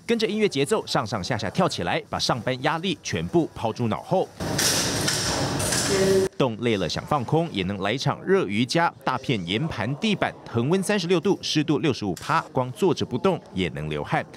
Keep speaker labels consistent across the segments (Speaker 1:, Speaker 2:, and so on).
Speaker 1: 跟着音乐节奏上上下下跳起来，把上班压力全部抛诸脑后。动累了想放空，也能来场热瑜伽。大片岩盘地板，恒温36度，湿度65%，光坐着不动也能流汗。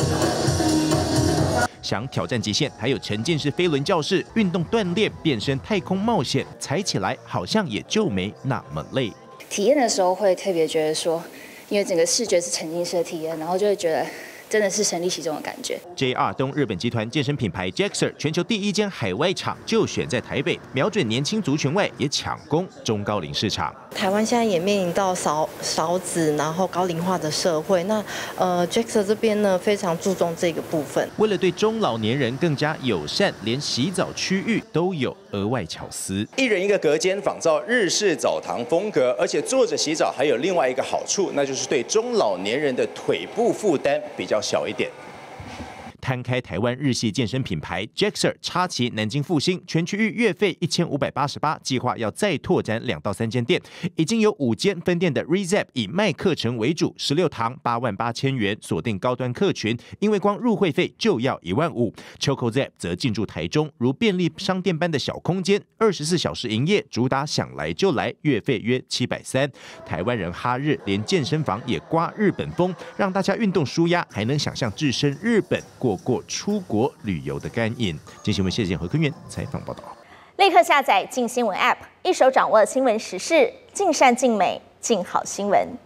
Speaker 1: 想挑战极限，还有沉浸式飞轮教室，运动锻炼、变身太空冒险，踩起来好像也就没那么累。
Speaker 2: 体验的时候会特别觉得说，因为整个视觉是沉浸式的体验，然后就会觉得真的是身临其境的感觉。
Speaker 1: JR 东日本集团健身品牌 Jaxer 全球第1间海外厂就选在台北，瞄准年轻族群外，也抢攻中高龄市场。
Speaker 3: 台湾现在也面临到少子，然后高龄化的社会。那Jaxer 这边呢非常注重这个部分。
Speaker 1: 为了对中老年人更加友善，连洗澡区域都有额外巧思。
Speaker 4: 1人1个隔间，仿照日式澡堂风格，而且坐着洗澡还有另外一个好处，那就是对中老年人的腿部负担比较小一点。
Speaker 1: 摊开台湾日系健身品牌 Jaxer 插旗南京复兴，全区域月费1588，计划要再拓展2到3间店，已经有5间分店的 Rezap 以卖课程为主，16堂88000元，锁定高端客群，因为光入会费就要15000。Choco Zap 则进驻台中，如便利商店般的小空间，24小时营业，主打想来就来，月费约730。台湾人哈日，连健身房也刮日本风，让大家运动舒压，还能想象置身日本过出国旅游的干瘾。今新闻谢建何坤元采访报道。
Speaker 5: 立刻下载镜新闻 App， 一手掌握新闻时事，尽善尽美，尽好新闻。